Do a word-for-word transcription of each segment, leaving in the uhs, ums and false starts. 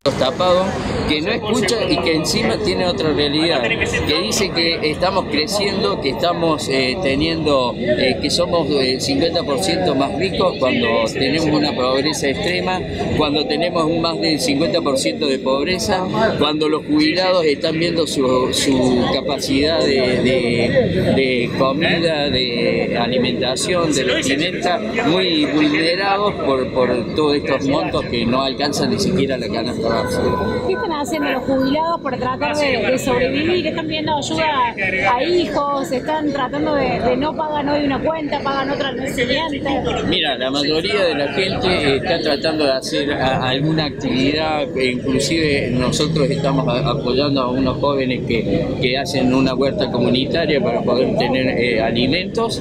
tapado, que no escucha y que encima tiene otra realidad, que dice que estamos creciendo, que estamos eh, teniendo, eh, que somos el cincuenta por ciento más ricos cuando tenemos una pobreza extrema, cuando tenemos un más del cincuenta por ciento de pobreza, cuando los jubilados están viendo su, su capacidad de, de, de comida, de alimentación, de vestimenta, muy vulnerados por, por todos estos montos que no alcanzan ni siquiera la canasta básica. ¿Qué están haciendo los jubilados para tratar de, de sobrevivir? ¿Están pidiendo ayuda a hijos? ¿Están tratando de, de no pagan hoy una cuenta, pagan otra al mes siguiente? Mira, la mayoría de la gente está tratando de hacer a, alguna actividad, inclusive nosotros estamos a, apoyando a unos jóvenes que, que hacen una huerta comunitaria para poder tener eh, alimentos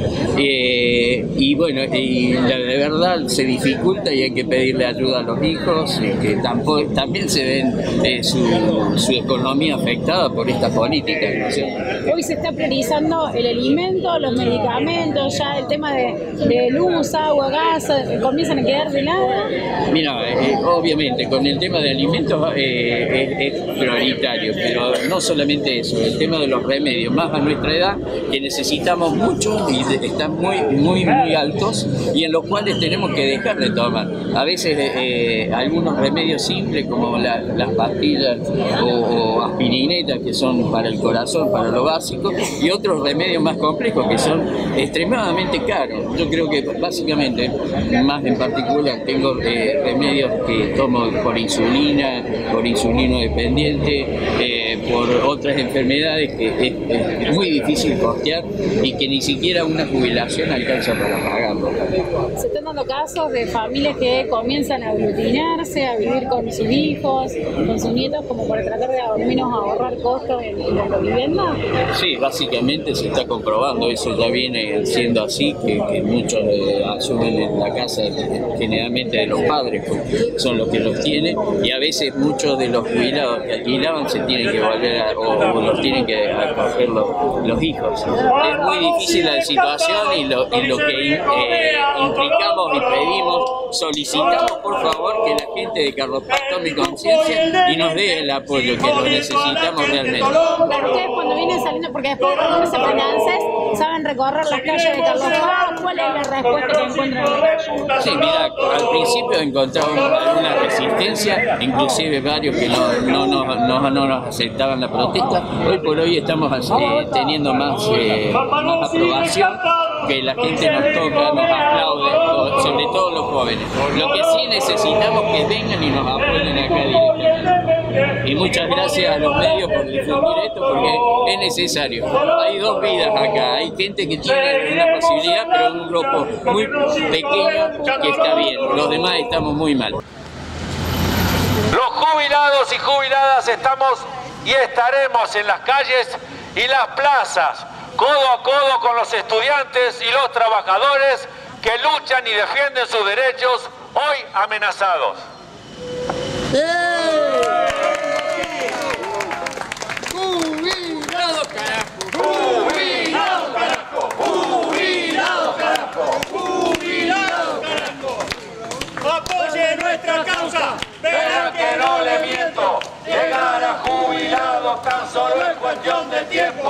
eh, y bueno, y la, de verdad se dificulta y hay que pedirle ayuda a los hijos, y que tampoco, también se ven eh, su, su economía afectada por esta política, ¿no? Hoy se está priorizando el alimento, los medicamentos, ya el tema de, de luz, agua, gas, comienzan a quedar de lado. Mira, eh, obviamente con el tema de alimentos eh, es, es prioritario, pero no solamente eso, el tema de los remedios, más a nuestra edad, que necesitamos mucho y de, están muy, muy, muy altos y en los cuales tenemos que dejar de tomar. A veces eh, algunos remedios simples como la, las pastillas o, o aspirinetas que son para el corazón, para lo básico, y otros remedios más complejos que son extremadamente caros. Yo creo que básicamente, más en particular, tengo eh, remedios que tomo por insulina, por insulino dependiente, eh, por otras enfermedades que es, es muy difícil costear y que ni siquiera una jubilación alcanza para pagarlo. Se están dando casos de familias que comienzan a aglutinarse, a vivir con sus hijos, con sus nietos, como para tratar de al menos ahorrar costos en, en la vivienda. Sí, básicamente se está comprobando, eso ya viene siendo así, que, que muchos eh, asumen en la casa generalmente de los padres, porque son los que los tienen, y a veces muchos de los jubilados que alquilaban se tienen que volver a, o, o los tienen que acoger los, los hijos. Es muy difícil la situación y lo, y lo que eh, implicamos y pedimos, solicitamos por favor que la gente de Carlos Paz tome conciencia y nos dé el apoyo que lo necesitamos realmente. Pero ustedes cuando vienen saliendo, porque después cuando se ponen ANSES, saben recorrer las calles de Carlos Paz, ¿cuál es la respuesta que encuentran en la calle? Sí, mira, al principio encontramos alguna resistencia, inclusive varios que no, no, no, no, no nos aceptaban la protesta. Hoy por hoy estamos eh, teniendo más, eh, más aprobación, que la gente nos toca, nos aplaude, sobre todo los jóvenes. Lo que sí necesitamos es que vengan y nos apoyen acá directamente. Y muchas gracias a los medios por difundir esto, porque es necesario. Hay dos vidas acá, hay gente que tiene una posibilidad, pero un grupo muy pequeño que está bien, los demás estamos muy mal. Los jubilados y jubiladas estamos y estaremos en las calles y las plazas, codo a codo con los estudiantes y los trabajadores que luchan y defienden sus derechos, hoy amenazados. ¡Jubilado, carajo! ¡Jubilado, carajo! ¡Jubilado, carajo! ¡Jubilado, carajo! Apoye nuestra causa, Verá que no le miento, llegar a jubilado tan solo es cuestión de tiempo.